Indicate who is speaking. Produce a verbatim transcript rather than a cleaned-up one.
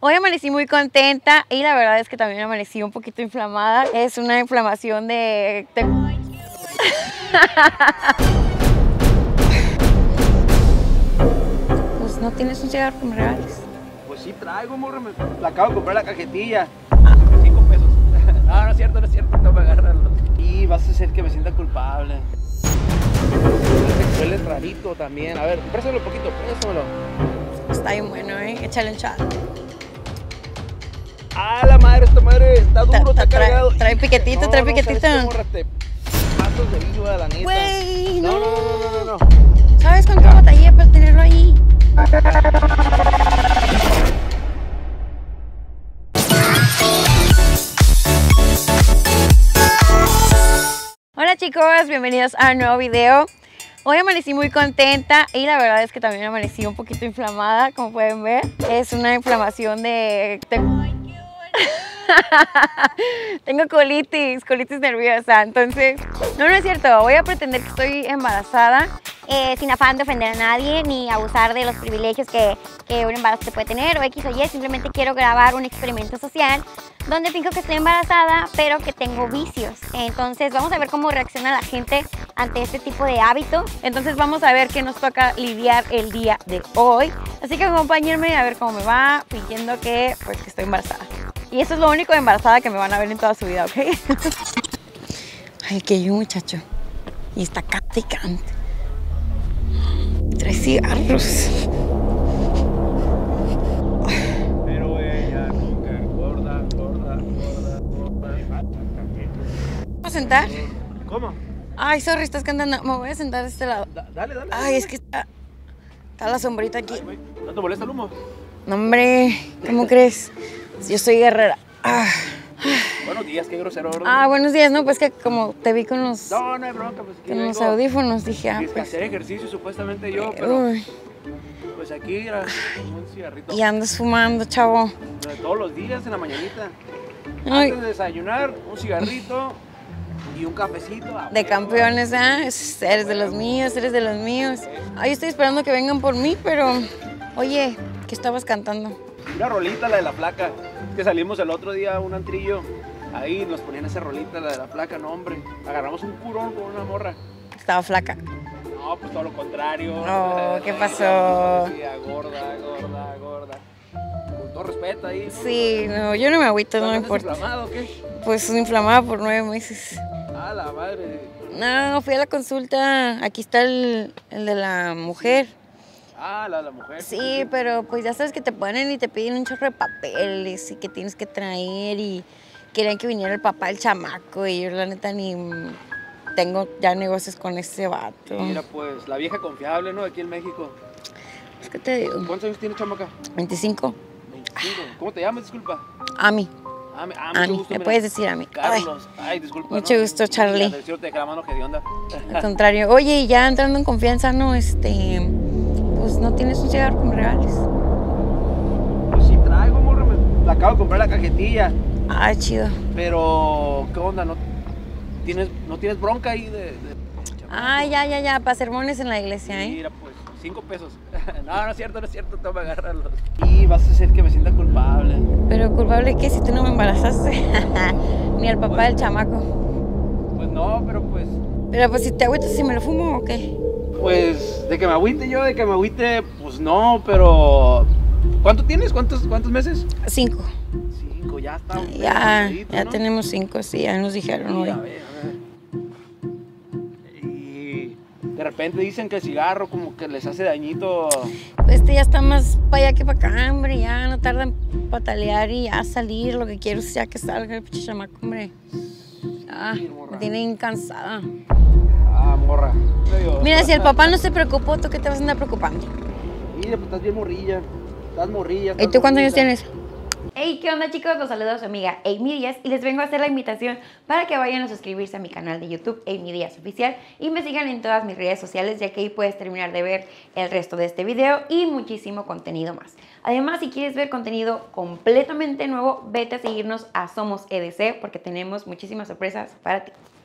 Speaker 1: Hoy amanecí muy contenta y la verdad es que también amanecí un poquito inflamada. Es una inflamación de... de... Pues no tienes un cigarro que me regales.
Speaker 2: Pues sí traigo, morra, me la acabo de comprar la cajetilla. Cinco pesos. No, no es cierto, no es cierto, toma, agárralo. Y vas a hacer que me sienta culpable. Huele rarito también. A ver, préstamelo un poquito, préstamelo.
Speaker 1: Está bien bueno, ¿eh? Échale el chat.
Speaker 2: ¡Ah, la madre! Esta madre está duro, está cargado.
Speaker 1: Trae, trae piquetito,
Speaker 2: no,
Speaker 1: trae
Speaker 2: no,
Speaker 1: piquetito.
Speaker 2: ¿sabes qué, morra? Te pasos de viva, la neta.
Speaker 1: Güey,
Speaker 2: no.
Speaker 1: no.
Speaker 2: No, no, no, no, no.
Speaker 1: ¿Sabes cuánto batallé para tenerlo ahí? Hola chicos, bienvenidos a un nuevo video. Hoy amanecí muy contenta y la verdad es que también amanecí un poquito inflamada, como pueden ver. Es una inflamación de... de... Tengo colitis, colitis nerviosa, entonces... No, no es cierto, voy a pretender que estoy embarazada.
Speaker 3: Eh, sin afán de ofender a nadie ni abusar de los privilegios que, que un embarazo te puede tener o X o Y, simplemente quiero grabar un experimento social donde finjo que estoy embarazada pero que tengo vicios. Entonces vamos a ver cómo reacciona la gente ante este tipo de hábito.
Speaker 1: Entonces vamos a ver qué nos toca lidiar el día de hoy. Así que acompáñenme a ver cómo me va fingiendo que, pues, que estoy embarazada. Y eso es lo único de embarazada que me van a ver en toda su vida, ¿ok? Ay, que hay un muchacho y está cante y cante. Tres cigarros.
Speaker 2: Pero ella nunca gorda, gorda, gorda, gorda.
Speaker 1: ¿Puedo sentar?
Speaker 2: ¿Cómo?
Speaker 1: Ay, sorry, estás cantando. Me voy a sentar de este lado.
Speaker 2: Da, dale, dale.
Speaker 1: Ay, es que está, está la sombrita aquí.
Speaker 2: Ay, ¿no te molesta el humo?
Speaker 1: No, hombre, ¿cómo crees? Yo soy guerrera. Ah.
Speaker 2: Buenos días, qué grosero, ¿verdad?
Speaker 1: Ah, buenos días, no, pues que como te vi con los,
Speaker 2: No, no hay bronca, pues aquí
Speaker 1: con los
Speaker 2: vengo.
Speaker 1: audífonos, dije, ah,
Speaker 2: Es que
Speaker 1: pues.
Speaker 2: hacer ejercicio supuestamente yo, pero
Speaker 1: Uy,
Speaker 2: pues aquí era un cigarrito.
Speaker 1: y andas fumando, chavo.
Speaker 2: Todos los días en la mañanita.
Speaker 1: Ay,
Speaker 2: Antes de desayunar, un cigarrito y un cafecito. ah,
Speaker 1: de
Speaker 2: bueno.
Speaker 1: campeones, ¿ah? Es- Eres de los míos, eres de los míos. Ay, estoy esperando que vengan por mí, pero... Oye, ¿qué estabas cantando?
Speaker 2: Una rolita, la de la placa. Que salimos el otro día a un antrillo. Ahí nos ponían esa rolita, la de la placa, no hombre. Agarramos un curón con una morra.
Speaker 1: Estaba flaca.
Speaker 2: No, pues todo lo contrario.
Speaker 1: Oh, ¿qué pasó?
Speaker 2: Sí, gorda, gorda, gorda. Con todo respeto ahí.
Speaker 1: Sí, no, yo no me agüito, no me
Speaker 2: ¿Estás
Speaker 1: importa.
Speaker 2: inflamado o qué?
Speaker 1: Pues inflamada por nueve meses.
Speaker 2: Ah, la madre.
Speaker 1: No, fui a la consulta. Aquí está el, el de la mujer.
Speaker 2: Ah, la de la mujer.
Speaker 1: Sí, pero pues ya sabes que te ponen y te piden un chorro de papeles y que tienes que traer y querían que viniera el papá del chamaco y yo la neta ni tengo ya negocios con ese vato.
Speaker 2: Mira, pues, la vieja confiable, ¿no? Aquí en México.
Speaker 1: Es que te digo,
Speaker 2: ¿Cuántos años tiene chamaca?
Speaker 1: veinticinco.
Speaker 2: veinticinco. ¿Cómo te llamas? Disculpa.
Speaker 1: A mí,
Speaker 2: Ah, me, ah,
Speaker 1: a
Speaker 2: mucho
Speaker 1: mí,
Speaker 2: gusto,
Speaker 1: me
Speaker 2: mira.
Speaker 1: puedes decir a mí. Ay,
Speaker 2: Carlos. Ay, disculpa.
Speaker 1: mucho
Speaker 2: ¿no?
Speaker 1: gusto, Charlie.
Speaker 2: La atención te la mano, ¿qué onda?
Speaker 1: al contrario. Oye, y ya entrando en confianza, no, este, pues no tienes un cigarro que me regales.
Speaker 2: Pues sí traigo, morra. Me la acabo de comprar la cajetilla.
Speaker 1: Ah, chido.
Speaker 2: Pero, ¿qué onda? ¿No tienes, no tienes bronca ahí de...? de...
Speaker 1: Ah, ya, ya, ya, para sermones en la iglesia, ¿eh?
Speaker 2: Mira, pues, cinco pesos. No, no es cierto, no es cierto, toma, agárralo. Y vas a hacer que me sienta culpable.
Speaker 1: Pero culpable que si tú no me embarazaste, ni al papá del chamaco.
Speaker 2: Pues no, pero pues...
Speaker 1: Pero pues si te agüitas, si me lo fumo o qué.
Speaker 2: Pues, de que me agüite yo, de que me agüite, pues no, pero... ¿Cuánto tienes? ¿Cuántos, cuántos meses?
Speaker 1: Cinco.
Speaker 2: Cinco, ya está. un
Speaker 1: Ya,
Speaker 2: pesadito,
Speaker 1: ya
Speaker 2: ¿no?
Speaker 1: tenemos cinco, sí, ya nos dijeron
Speaker 2: Sí,
Speaker 1: hoy.
Speaker 2: a ver, a ver. Y de repente dicen que el cigarro como que les hace dañito.
Speaker 1: Este ya está más para allá que para acá, hombre, ya no tarda en patalear y ya salir. Lo que quiero es ya que salga el pinche chamaco, hombre. Ah,
Speaker 2: Sí, morra.
Speaker 1: me tiene bien cansada.
Speaker 2: Ah, morra. Digo,
Speaker 1: Mira, si el papá no se preocupó, ¿tú qué te vas a andar preocupando?
Speaker 2: Mira, pues estás bien morrilla. Estás morrilla.
Speaker 1: ¿Y tú cuántos años tienes?
Speaker 3: Hey, ¿qué onda chicos? Los saluda su amiga Amy Díaz y les vengo a hacer la invitación para que vayan a suscribirse a mi canal de YouTube Amy Díaz Oficial y me sigan en todas mis redes sociales, ya que ahí puedes terminar de ver el resto de este video y muchísimo contenido más. Además, si quieres ver contenido completamente nuevo, vete a seguirnos a Somos E D C porque tenemos muchísimas sorpresas para ti.